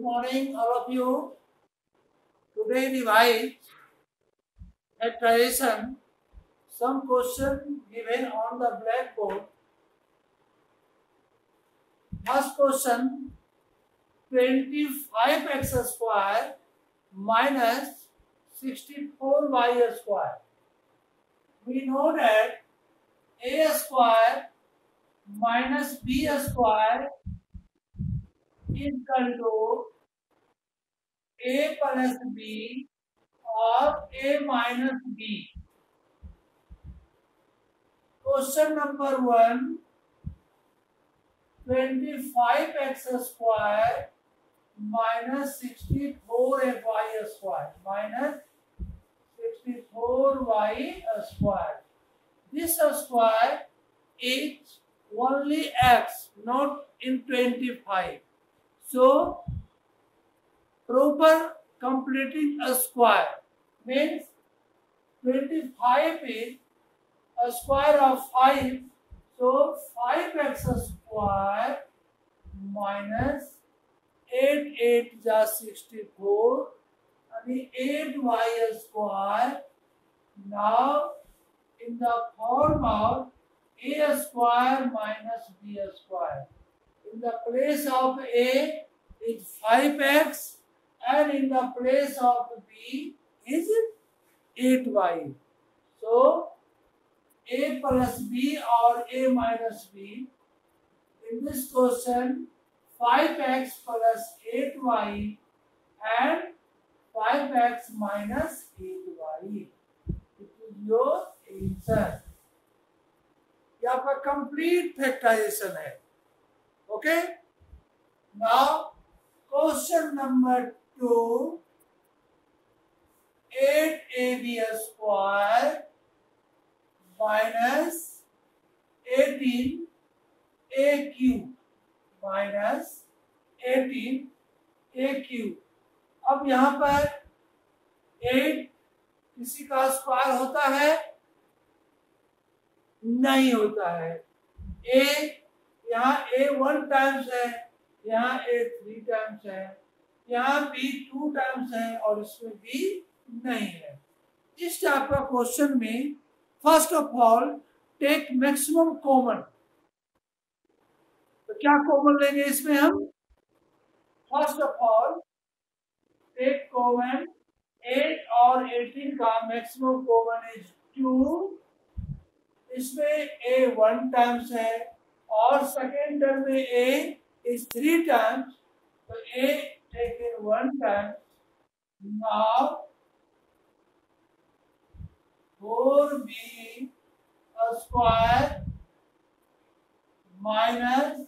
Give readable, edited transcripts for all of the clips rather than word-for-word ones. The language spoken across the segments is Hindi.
morning, all of you. Today revise factorization. Some question given on the blackboard. First question: 25x square minus 64y square. We know that a square minus b square is equal to a plus b or a minus b. Question number 1: 25x square minus 64y square minus 64y square. This square is only x, not in 25. So, proper completing a square means 25 is a square of 5. So, 5x square minus 8 is 64 and 8y square. Now, in the form of a square minus b square. In the place of a is 5x and in the place of b is 8y. So, a plus b or a minus b. In this question, 5x plus 8y and 5x minus 8y. It is your answer. यहाँ पर कंप्लीट फैक्टराइजेशन है. Okay. Now question number 2: 8ab square minus 18a³ minus 18a³. अब यहाँ पर 8 किसी का स्क्वायर होता है? नहीं होता है. a यहाँ a 1 टाइम्स है, यहाँ a 3 टाइम्स है, यहाँ b 2 टाइम्स है और इसमें b नहीं है. इस टाइप का क्वेश्चन में first of all take maximum common. तो क्या कॉमन लेंगे इसमें हम? First of all take common 8 और 18 का मैक्सिमम कॉमन इज 2. इसमें a 1 टाइम्स है और सेकेंड टर्म में a is 3 टाइम्स. तो a taken 1 times. Now 4b square minus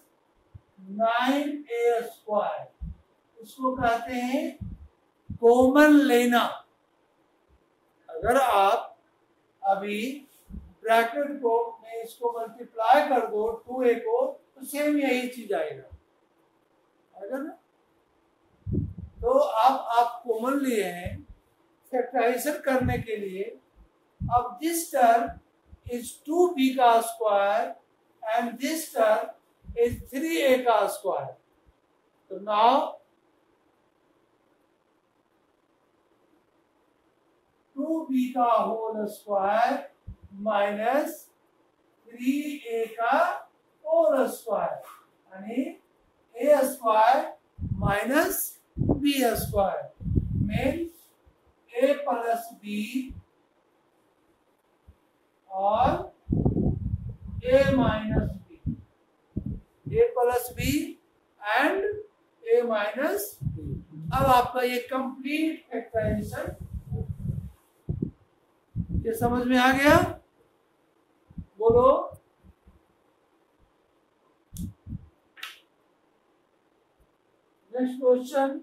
9a square. इसको कहते हैं कॉमन लेना. अगर आप अभी ब्रैकेट को में इसको मल्टीप्लाई कर दो 2a को तो सेम यही चीज आएगा ना. तो आप कॉमन लिए हैं फैक्टराइजेशन करने के लिए. अब दिस टर्म इज 2b का square and this term is 3a का स्क्वायर. तो नाउ 2b का होल स्क्वायर माइनस 3a का होल स्क्वायर यानी a square minus b square means a plus b और a minus b. a plus b and a minus b. अब आपका ये कंप्लीट फैक्टराइजेशन ये समझ में आ गया? बोलो. Next question.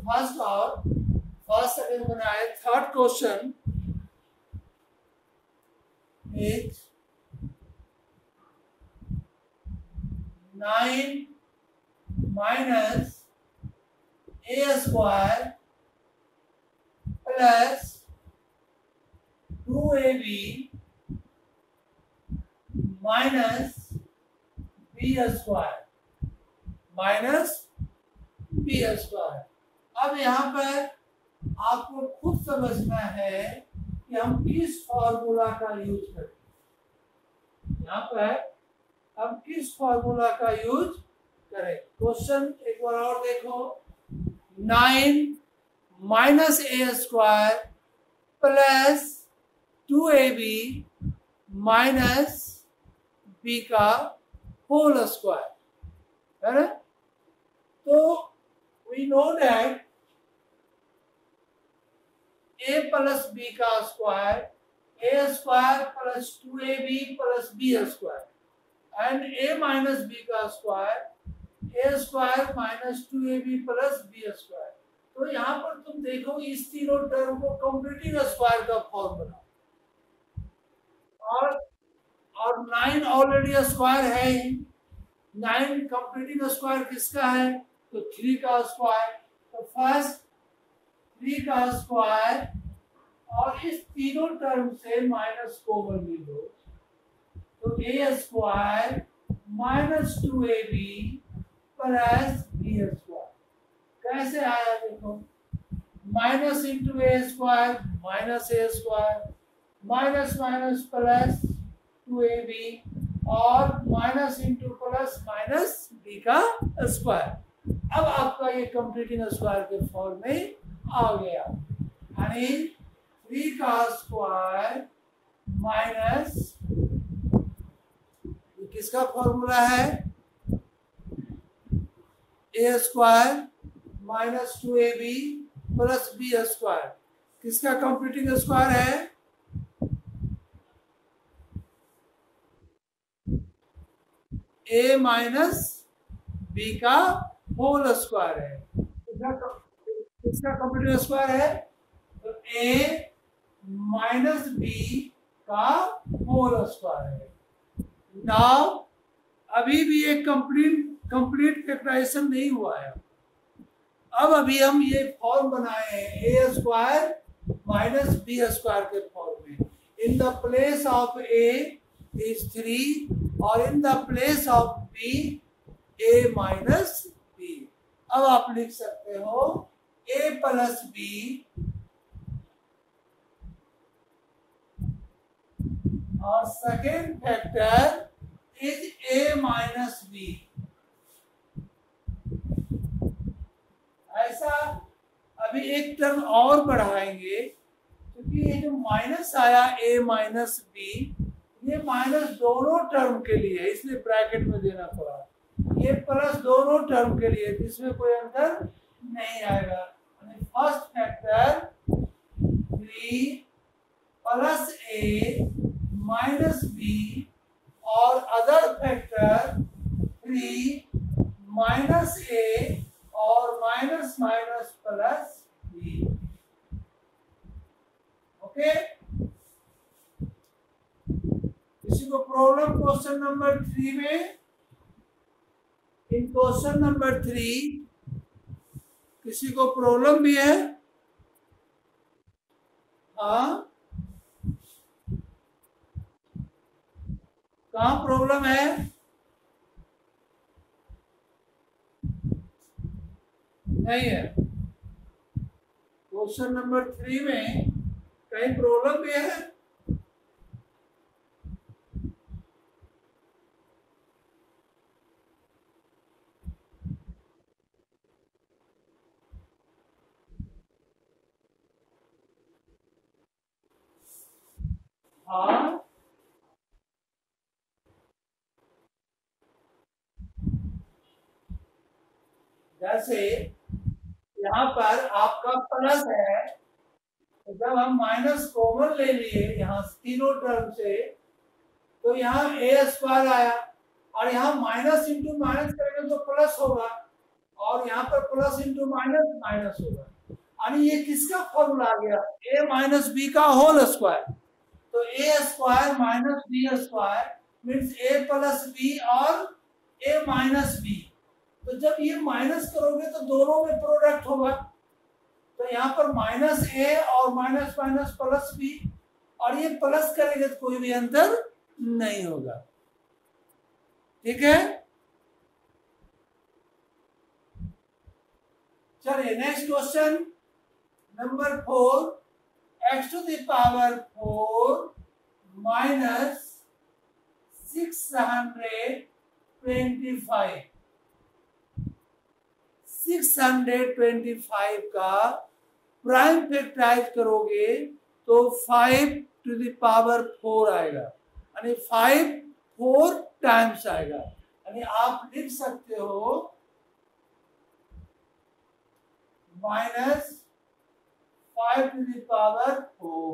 फर्स्ट अगर बनाए third question is 9 minus a square plus 2ab minus b square minus b square। अब यहाँ पर आपको खुद समझना है कि हम किस फॉर्मूला का यूज करें। यहाँ पर हम किस फॉर्मूला का यूज करें। क्वेश्चन एक बार और देखो, 9 minus a square plus 2ab minus b का होल स्क्वायर है ना। तो we know that a plus b का square a square plus 2ab plus b square and a minus b का square a square minus 2ab plus b square. तो यहाँ पर तुम देखो इस तीनों टर्म को कंप्लीटिंग स्क्वायर का फॉर्म बनाओ और 9 ऑलरेडी स्क्वायर है ही। 9 कंप्लीटिंग स्क्वायर किसका है तो 3 का स्क्वायर। तो फर्स्ट 3 का स्क्वायर और इस तीनों टर्म से माइनस कॉमन ले लो तो a square minus 2ab plus b square. कैसे आया देखो, minus into a square minus a square minus minus plus 2ab और minus into plus minus b का स्क्वायर। अब आपका ये कंप्लीटिंग स्क्वायर के फॉर्म में आ गया, यानी 3 का स्क्वायर माइनस किसका फॉर्मूला है a square minus 2ab plus b square. किसका कंप्लीटिंग स्क्वायर है ए माइनस बी का होल स्क्वायर है। किसका कंप्लीटिंग स्क्वायर है तो ए माइनस बी का होल स्क्वायर है। नाउ अभी भी एक कंप्लीट फैक्टराइजेशन नहीं हुआ है। अब अभी हम ये फॉर्म बनाए हैं a square minus b square के फॉर्म में। In the place of a is 3 और in the place of b a minus b. अब आप लिख सकते हो ए प्लस बी और second factor is a minus b. ऐसा अभी एक टर्म और बढ़ाएंगे क्योंकि ये जो माइनस आया ए माइनस बी ये माइनस दोनों टर्म के लिए इसलिए ब्रैकेट में देना पड़ा। ये प्लस दोनों टर्म के लिए इसमें कोई अंतर नहीं आएगा। First factor 3 plus a minus b और अदर फैक्टर 3 माइनस ए और minus minus plus b. Okay, किसी को प्रॉब्लम क्वेश्चन नंबर 3 में? इन क्वेश्चन नंबर 3 किसी को प्रॉब्लम भी है? हाँ, कहाँ प्रॉब्लम है? नहीं है। क्वेश्चन नंबर 3 में कहीं प्रॉब्लम भी है? हाँ, जैसे यहाँ पर आपका प्लस है तो जब हम माइनस कॉमन ले लिए यहाँ तीनों टर्म से तो यहाँ ए स्क्वायर आया और यहाँ माइनस इंटू माइनस करेंगे तो प्लस होगा और यहाँ पर प्लस इंटू माइनस माइनस होगा, यानी ये किसका फॉर्मूला आ गया, a माइनस बी का होल स्क्वायर। तो a square minus b square means a plus b और a माइनस बी। तो जब ये माइनस करोगे तो दोनों में प्रोडक्ट होगा, तो यहाँ पर माइनस a और माइनस माइनस प्लस बी, और ये प्लस करेंगे तो कोई भी अंतर नहीं होगा। ठीक है, चलिए next question number 4, x to the power 4 minus 625 625 का प्राइम फैक्टराइज करोगे तो 5 to the power 4 आएगा, यानी 5 4 टाइम्स आएगा। यानी आप लिख सकते हो minus 5 to the power 4।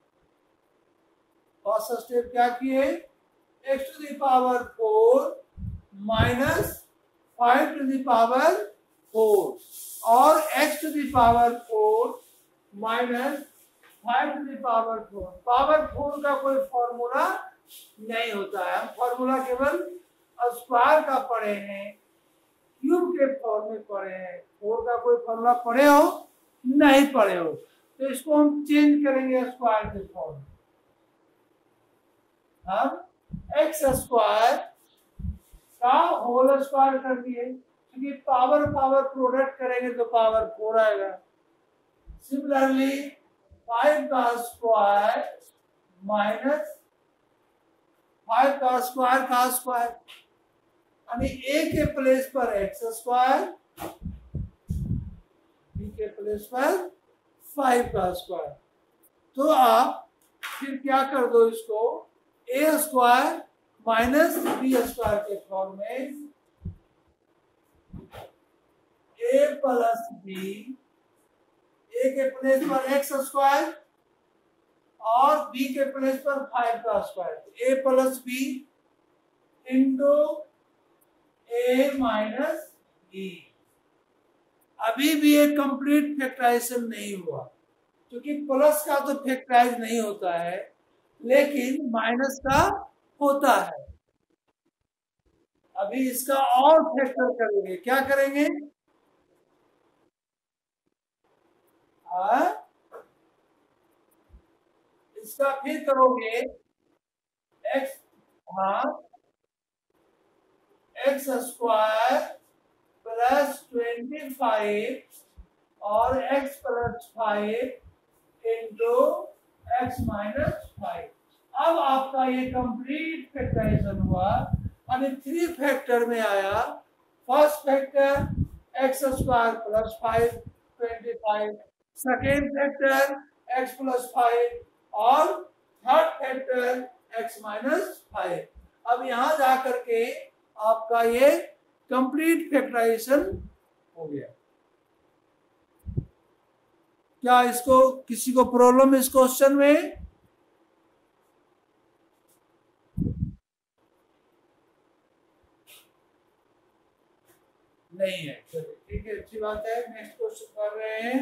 First step क्या किए, x to the power 4 minus 5 to the power 4 और x to the power 4 minus 5 to the power 4। Power 4 का कोई फॉर्मूला नहीं होता है, हम फॉर्मूला केवल स्क्वायर का पढ़े हैं, क्यूब के फॉर्म में पढ़े हैं, 4 का कोई फॉर्मूला पढ़े हो नहीं पढ़े हो, तो इसको हम चेंज करेंगे स्क्वायर के फॉर्म में। हम एक्स स्क्वायर का होल स्क्वायर कर दिए, क्योंकि पावर पावर प्रोडक्ट करेंगे तो पावर 4 आएगा। सिमिलरली 5 का स्क्वायर माइनस 5 का स्क्वायर, यानी a के प्लेस पर एक्स स्क्वायर, b के प्लेस पर 5 का स्क्वायर। तो आप फिर क्या कर दो, इसको a square minus b square के फॉर्म में, a प्लस बी, a के प्लेस पर एक्स स्क्वायर और b के प्लेस पर 5 का square, a plus b into a minus b. अभी भी एक कंप्लीट फैक्टराइजेशन नहीं हुआ, क्योंकि प्लस का तो फैक्टराइज नहीं होता है, लेकिन माइनस का होता है। अभी इसका और फैक्टर करेंगे, क्या करेंगे, इसका फिर करोगे एक्स, हाँ एक्स स्क्वायर प्लस 25 और x plus 5 into x minus 5। अब आपका ये कंप्लीट फैक्टराइजेशन हुआ, यानी 3 फैक्टर में आया। First factor x square plus 5 25, second factor x plus 5 और थर्ड फैक्टर एक्स माइनस 5। अब यहां जाकर के आपका ये कंप्लीट फैक्टराइजेशन हो गया। क्या इसको किसी को प्रॉब्लम इस क्वेश्चन में? नहीं है, चलिए ठीक है, अच्छी बात है। नेक्स्ट क्वेश्चन कर रहे हैं।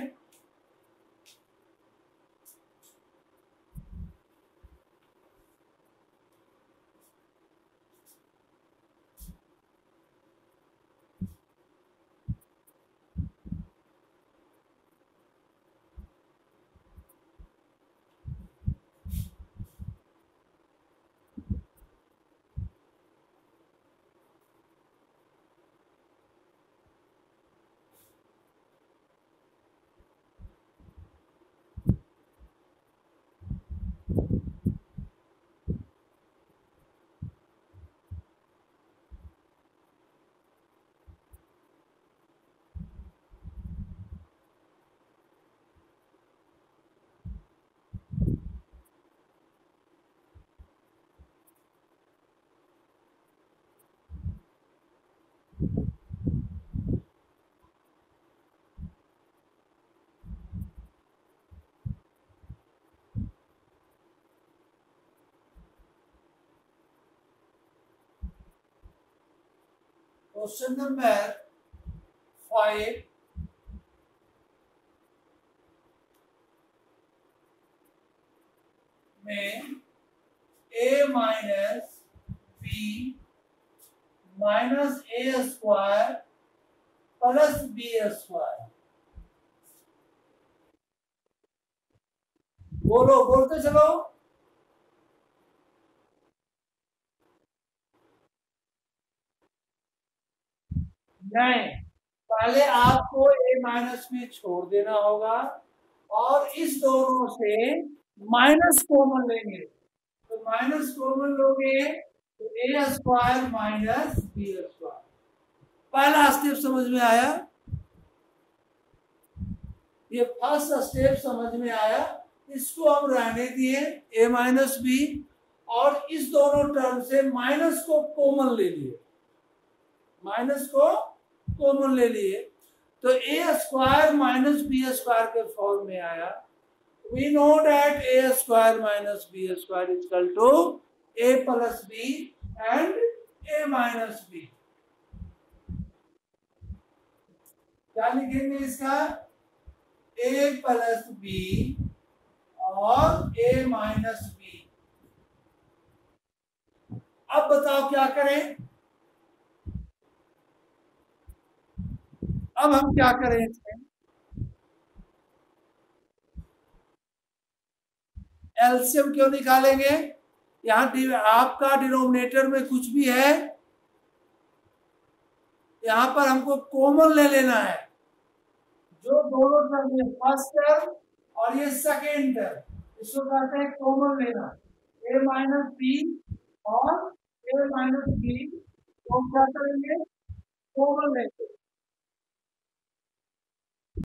क्वेश्चन नंबर 5 में a minus b minus a square plus b square, बोलो, बोलते चलो। नहीं, पहले आपको a माइनस बी छोड़ देना होगा और इस दोनों से माइनस कॉमन लेंगे। तो माइनस कॉमन लोगे तो a square minus b square. पहला स्टेप समझ में आया? ये फर्स्ट स्टेप समझ में आया। इसको हम रहने दिए a माइनस बी और इस दोनों टर्म से माइनस को कॉमन ले लिए, माइनस को कॉमन ले लिए तो a square minus b square के फॉर्म में आया। We know that a square minus b square is equal to a plus b and a minus b। क्या लिखेंगे इसका? a प्लस b और a माइनस b। अब बताओ क्या करें? अब हम क्या करें इसमें? एलसीएम क्यों निकालेंगे? यहाँ आपका डिनोमिनेटर में कुछ भी है, यहाँ पर हमको कॉमन ले लेना है। जो दोनों टर्म है, फर्स्ट टर्म और ये सेकेंड टर्म, इसको कहते हैं कॉमन लेना। a माइनस बी और a माइनस बी को क्या करेंगे? कॉमन लेंगे।